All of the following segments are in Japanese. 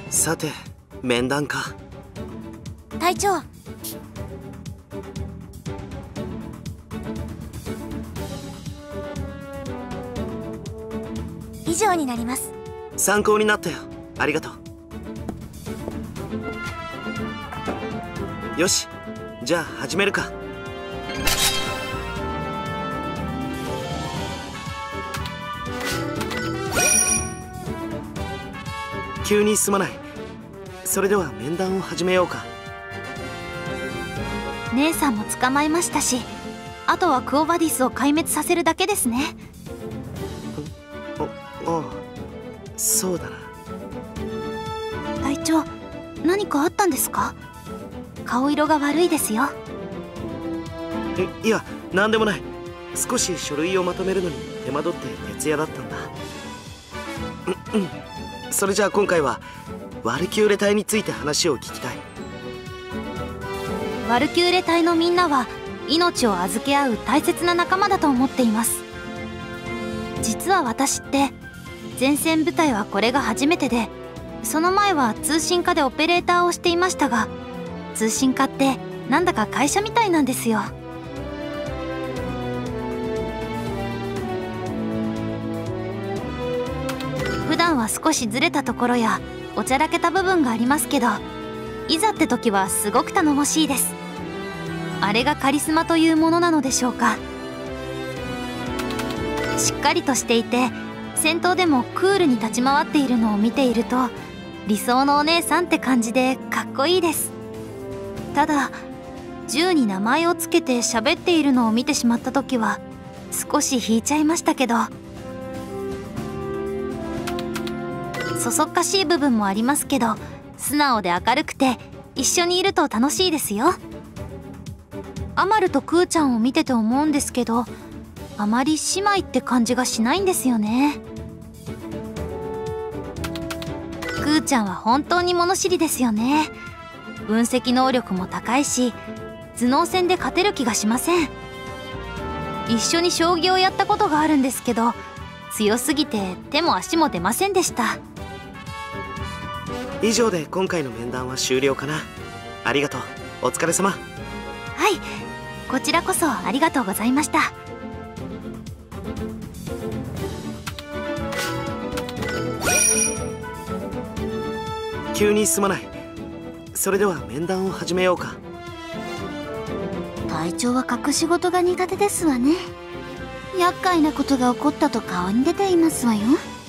さて、面談か。 隊長。以上になります。 参考になったよ。ありがとう。よし、じゃあ始めるか。急にすまない。それでは面談を始めようか。 姉さんも捕まえましたし、あとはクオ・バディスを壊滅させるだけですね。 ああ、そうだな。 隊長、何かあったんですか？顔色が悪いですよ。 いや、なんでもない。少し書類をまとめるのに手間取って徹夜だったんだ。それじゃあ今回はワルキューレ隊について話を聞きたい。 ワルキューレ隊のみんなは命を預け合う大切な仲間だと思っています。実は私って前線部隊はこれが初めてで、その前は通信課でオペレーターをしていましたが、通信課ってなんだか会社みたいなんですよ。普段は少しずれたところやおちゃらけた部分がありますけど、いざって時はすごく頼もしいです。あれがカリスマというものなのでしょうか。しっかりとしていて戦闘でもクールに立ち回っているのを見ていると、理想のお姉さんって感じでかっこいいです。ただ銃に名前をつけて喋っているのを見てしまった時は少し引いちゃいましたけど、そそっかしい部分もありますけど、素直で明るくて一緒にいると楽しいですよ。アマルとクーちゃんを見てて思うんですけど、あまり姉妹って感じがしないんですよね。クーちゃんは本当に物知りですよね。分析能力も高いし、頭脳戦で勝てる気がしません。一緒に将棋をやったことがあるんですけど、強すぎて手も足も出ませんでした。 以上で今回の面談は終了かな。ありがとう。お疲れ様。 はい、こちらこそありがとうございました。 急にすまない。それでは面談を始めようか。 隊長は隠し事が苦手ですわね。厄介なことが起こったと顔に出ていますわよ。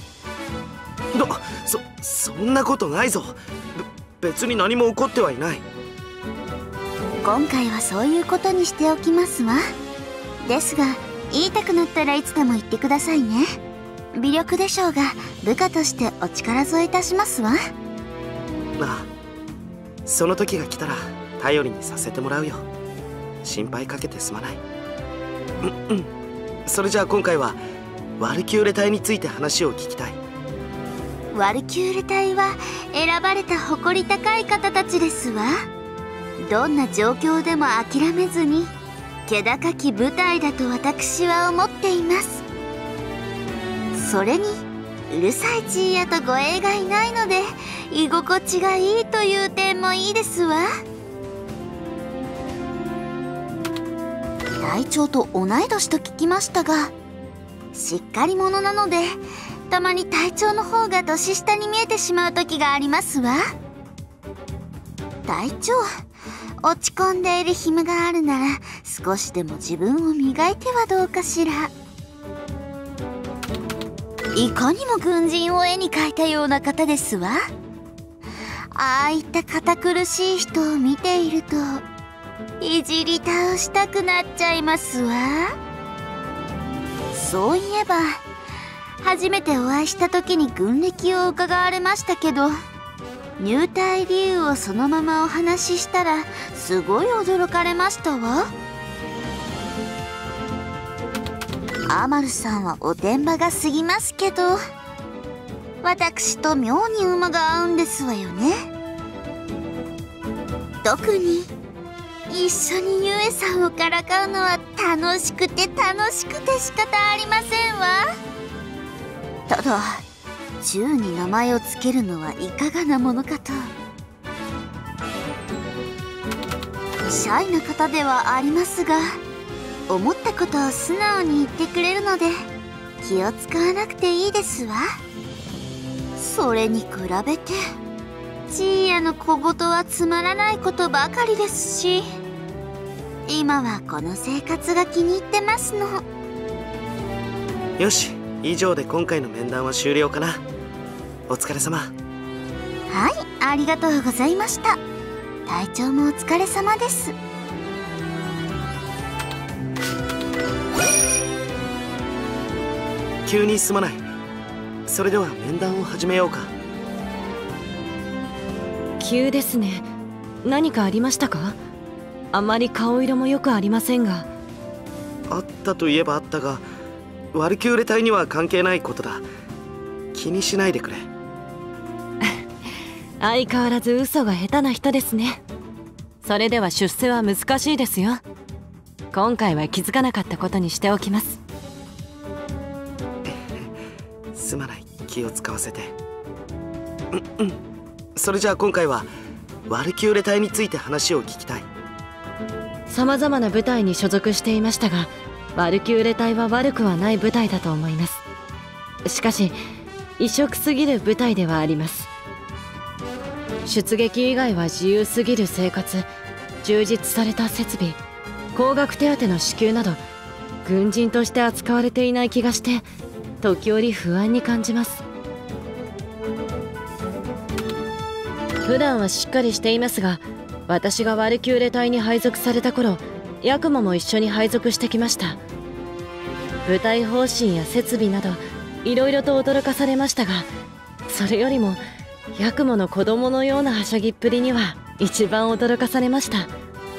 そんなことないぞ。別に何も起こってはいない。 今回はそういうことにしておきますわ。ですが言いたくなったらいつでも言ってくださいね。微力でしょうが部下としてお力添えいたしますわ。 ああ、その時が来たら頼りにさせてもらうよ。心配かけてすまない。それじゃあ今回はワルキューレ隊について話を聞きたい。 ワルキューレ隊は選ばれた誇り高い方たちですわ。どんな状況でも諦めずに気高き部隊だと私は思っています。それにうるさいチーヤと護衛がいないので居心地がいいという点もいいですわ。隊長と同い年と聞きましたが、しっかり者なのでたまに隊長の方が年下に見えてしまう時がありますわ。隊長、落ち込んでいる暇があるなら少しでも自分を磨いてはどうかしら。いかにも軍人を絵に描いたような方ですわ。ああいった堅苦しい人を見ているといじり倒したくなっちゃいますわ。そういえば初めてお会いした時に軍歴を伺われましたけど、入隊理由をそのままお話ししたらすごい驚かれましたわ。アマルさんはおてんばが過ぎますけど、私と妙に馬が合うんですわよね。特に一緒にゆえさんをからかうのは楽しくて楽しくて仕方ありませんわ。ただ宙に名前を付けるのはいかがなものかと。シャイな方ではありますが、思ったことを素直に言ってくれるので気を使わなくていいですわ。それに比べてジーヤの小言はつまらないことばかりですし、今はこの生活が気に入ってますの。 よし、以上で今回の面談は終了かな。お疲れ様。 はい、ありがとうございました。体調もお疲れ様です。 急にすまない。それでは面談を始めようか。 急ですね。何かありましたか？あまり顔色もよくありませんが。 あったといえばあったが、ワルキューレ隊には関係ないことだ。気にしないでくれ。 相変わらず嘘が下手な人ですね。それでは出世は難しいですよ。今回は気づかなかったことにしておきます。 すまない、気を使わせて。それじゃあ今回はワルキューレ隊について話を聞きたい。 様々な部隊に所属していましたが、ワルキューレ隊は悪くはない部隊だと思います。しかし異色すぎる部隊ではあります。出撃以外は自由すぎる生活、充実された設備、高額手当の支給など、軍人として扱われていない気がして時折不安に感じます。普段はしっかりしていますが、私がワルキューレ隊に配属された頃、ヤクモも一緒に配属してきました。部隊方針や設備などいろいろと驚かされましたが、それよりもヤクモの子供のようなはしゃぎっぷりには一番驚かされました。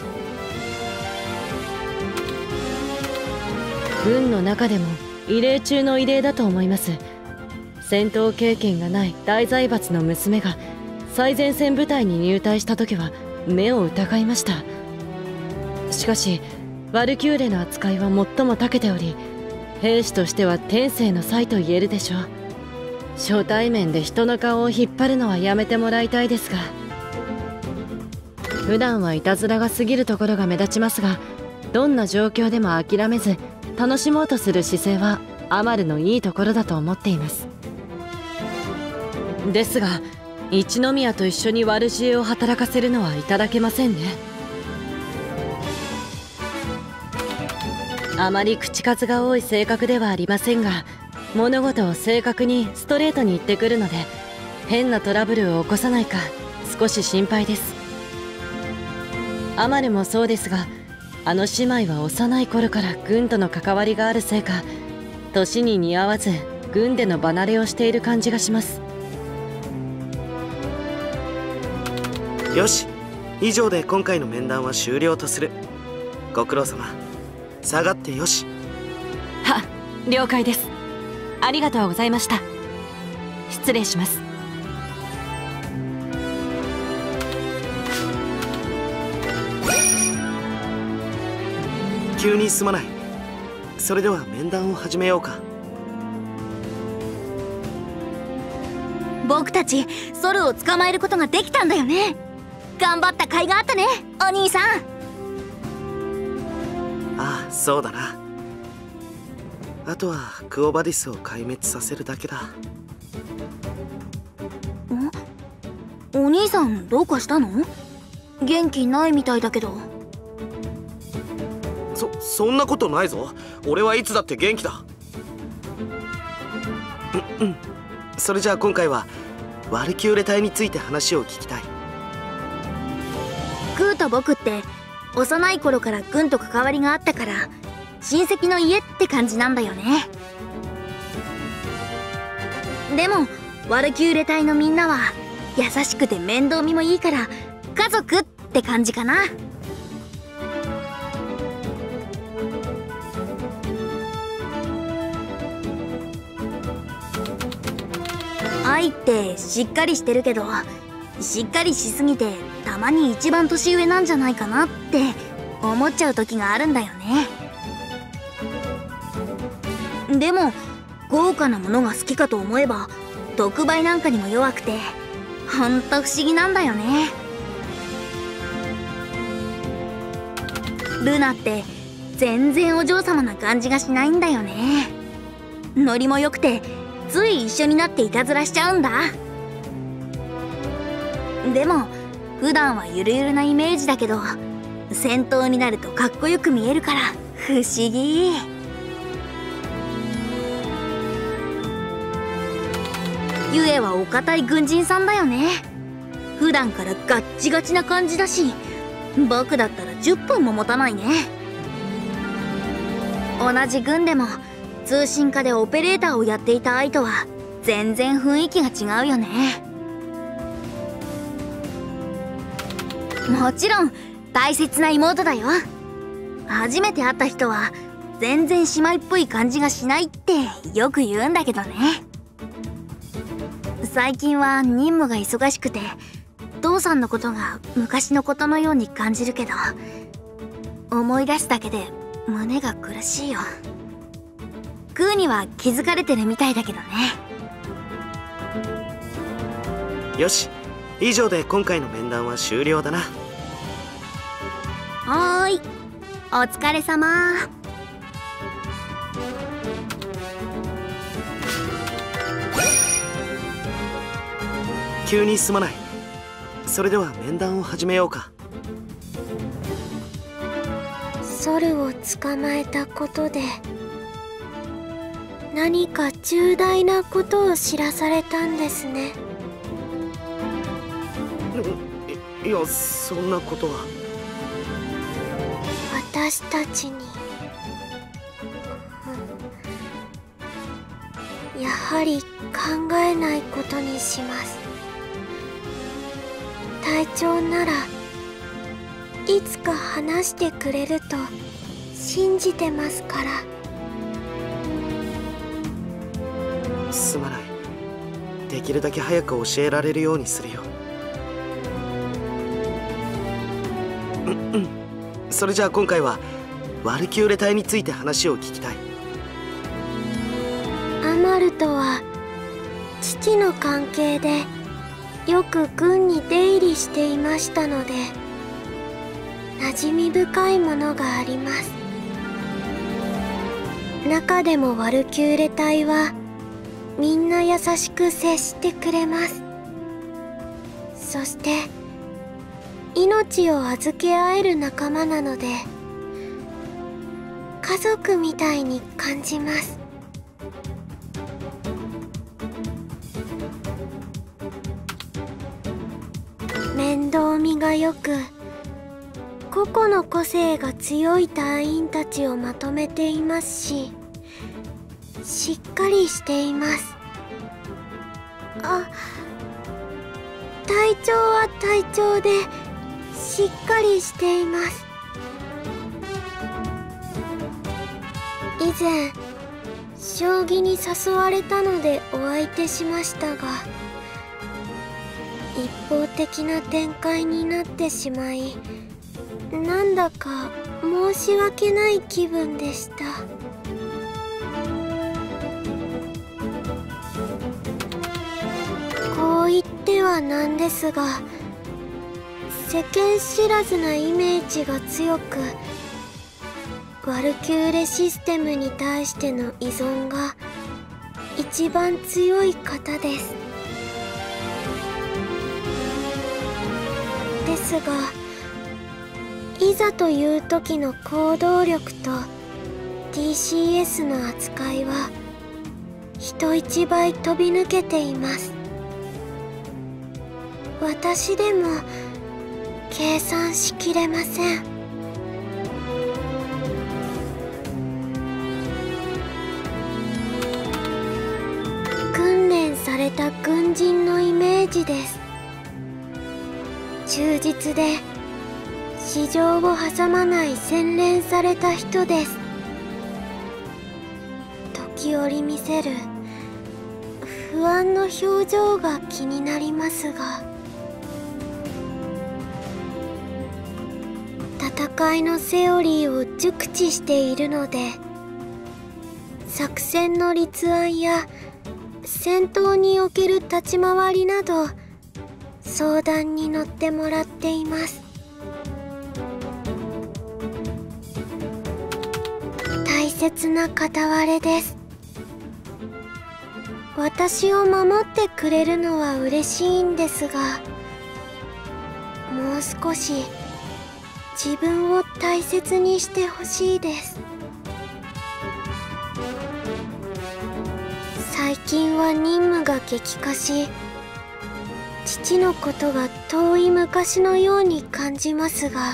軍の中でも異例中の異例だと思います。戦闘経験がない大財閥の娘が最前線部隊に入隊した時は目を疑いました。しかしワルキューレの扱いは最も長けており、兵士としては天性の才と言えるでしょう。初対面で人の顔を引っ張るのはやめてもらいたいですが。普段はいたずらが過ぎるところが目立ちますが、どんな状況でも諦めず楽しもうとする姿勢はアマルのいいところだと思っています。ですが一宮と一緒に悪知恵を働かせるのはいただけませんね。あまり口数が多い性格ではありませんが、物事を正確にストレートに言ってくるので、変なトラブルを起こさないか少し心配です。アマルもそうですが、あの姉妹は幼い頃から軍との関わりがあるせいか、年に似合わず軍での離れをしている感じがします。 よし、以上で今回の面談は終了とする。ご苦労様。下がってよし。 は、了解です。ありがとうございました。失礼します。 急にすまない。それでは面談を始めようか。 僕たちソルを捕まえることができたんだよね。頑張った甲斐があったね、お兄さん。 ああ、そうだな。あとはクオバディスを壊滅させるだけだ。 お兄さんどうかしたの？元気ないみたいだけど。 そんなことないぞ。俺はいつだって元気だ。それじゃあ今回はワルキューレ隊について話を聞きたい。 クーと僕って幼い頃から軍と関わりがあったから親戚の家って感じなんだよね。でもワルキューレ隊のみんなは優しくて面倒見もいいから家族って感じかな。愛ってしっかりしてるけど、しっかりしすぎてたまに一番年上なんじゃないかなって思っちゃう時があるんだよね。でも豪華なものが好きかと思えば特売なんかにも弱くてほんと不思議なんだよね。ルナって全然お嬢様な感じがしないんだよね。ノリも良くてつい一緒になっていたずらしちゃうんだ。でも普段はゆるゆるなイメージだけど、戦闘になるとかっこよく見えるから不思議。ゆえはお堅い軍人さんだよね。普段からガッチガチな感じだし、僕だったら10分も持たないね。同じ軍でも通信課でオペレーターをやっていた愛とは全然雰囲気が違うよね。もちろん大切な妹だよ。初めて会った人は全然姉妹っぽい感じがしないってよく言うんだけどね。最近は任務が忙しくて父さんのことが昔のことのように感じるけど、思い出すだけで胸が苦しいよ。クーには気づかれてるみたいだけどね。 よし、以上で今回の面談は終了だな。 はーい、お疲れ様。 急にすまない。それでは面談を始めようか。 ソルを捕まえたことで何か重大なことを知らされたんですね。 いや、そんなことは。 私たちに、やはり考えないことにします。隊長ならいつか話してくれると信じてますから。 すまない。できるだけ早く教えられるようにするよ。それじゃあ今回はワルキューレ隊について話を聞きたい。 アマルとは父の関係でよく軍に出入りしていましたので馴染み深いものがあります。中でもワルキューレ隊はみんな優しく接してくれます。そして命を預け合える仲間なので家族みたいに感じます。面倒見がよく個々の個性が強い隊員たちをまとめていますし、しっかりしています。あ、隊長は隊長でしっかりしています。以前将棋に誘われたのでお相手しましたが、一方的な展開になってしまい、なんだか申し訳ない気分でした。こう言ってはなんですが、世間知らずなイメージが強く、ワルキューレシステムに対しての依存が一番強い方です。ですが、いざという時の行動力と TCS の扱いは人一倍飛び抜けています。私でも計算しきれません。訓練された軍人のイメージです。忠実で市場を挟まない洗練された人です。時折見せる不安の表情が気になりますが、戦いのセオリーを熟知しているので、作戦の立案や戦闘における立ち回りなど相談に乗ってもらっています。大切な片割れです。私を守ってくれるのは嬉しいんですが、もう少し自分を大切にしてほしいです。最近は任務が激化し、父のことが遠い昔のように感じますが、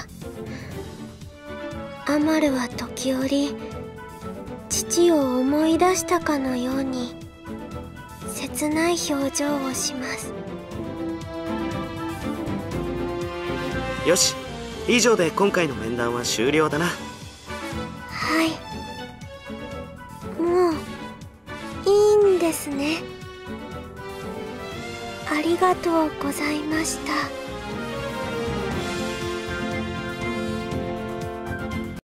アマルは時折父を思い出したかのように切ない表情をします。 よし、以上で今回の面談は終了だな。 はい、もういいんですね。ありがとうございました。